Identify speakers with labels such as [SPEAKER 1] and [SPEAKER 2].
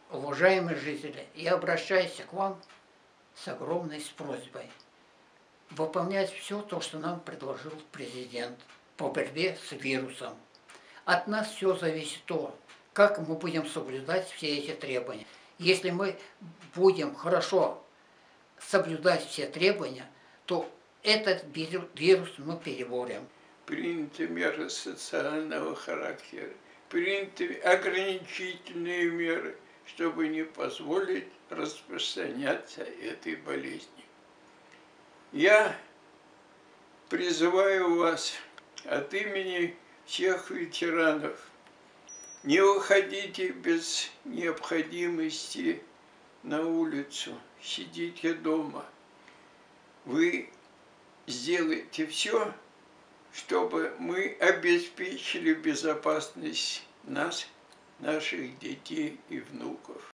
[SPEAKER 1] Уважаемые жители, я обращаюсь к вам с огромной просьбой выполнять все то, что нам предложил президент по борьбе с вирусом. От нас все зависит то, как мы будем соблюдать все эти требования. Если мы будем хорошо соблюдать все требования, то этот вирус мы переборем.
[SPEAKER 2] Приняты меры социального характера, приняты ограничительные меры, чтобы не позволить распространяться этой болезни. Я призываю вас от имени всех ветеранов: не выходите без необходимости на улицу, сидите дома. Вы сделаете все, чтобы мы обеспечили безопасность нас, наших детей и внуков.